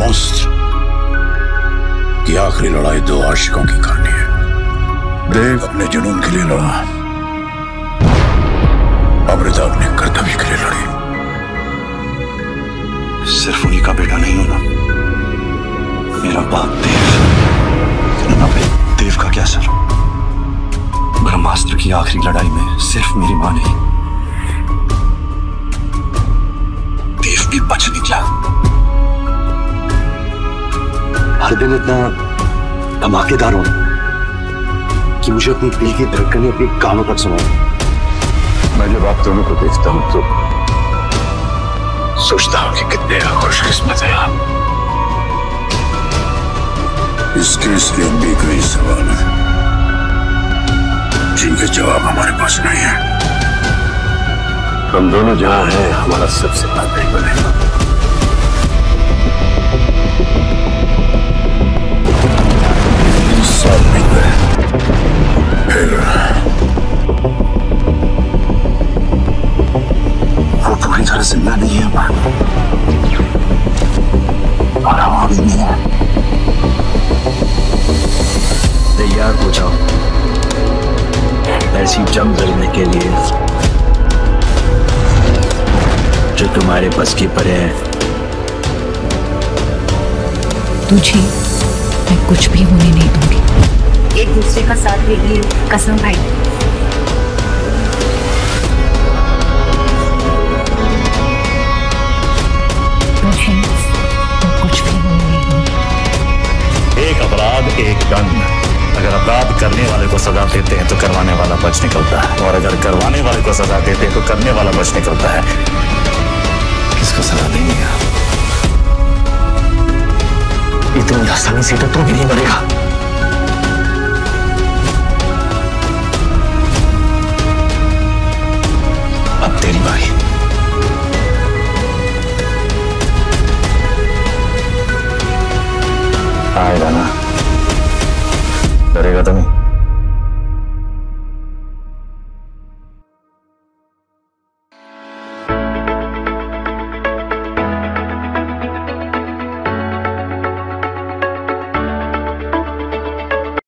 Monster की आखिरी लड़ाई दो आशिकों की कहानी है। देव अपने जुनून के लिए लड़ा, अमृता अपने कर्तव्य के लिए लड़ी। सिर्फ उन्हीं का बेटा नहीं हूं ना, मेरा बाप देव। ना भाई, देव का क्या सर? ब्रह्मास्त्र की आखिरी लड़ाई में सिर्फ मेरी मां नहीं, देव भी बच निकला। हर दिन इतना धमाकेदार हो कि मुझे अपनी दिल की धड़कनें अपनी कानों तक सुनाओ। मैं जब आप दोनों को देखता हूं तो सोचता हूं कि कितने खुशकिस्मत हैं आप। इस केस के भी कई सवाल हैं जिनके जवाब हमारे पास नहीं है। हम दोनों जहां हैं, हमारा सबसे बात नहीं बनेगा। वो पूरी तरह जिंदा नहीं है और हम भी नहीं है। तैयार हो जाओ ऐसी जंग लड़ने के लिए जो तुम्हारे बस की परे है। तुझे मैं कुछ भी होने नहीं दूंगी। एक दूसरे का साथ देगी कसम भाई। तुझे मैं कुछ भी होने नहीं दूंगी। एक अपराध एक दंड। अगर अपराध करने वाले को सजा देते हैं तो करवाने वाला बच निकलता है, और अगर करवाने वाले को सजा देते हैं तो करने वाला बच निकलता है। किसको सजा देंगे आप? इतनी आसानी से तो तू भी नहीं मरेगा। अब तेरी बारी। आएगा ना? डरेगा तो नहीं?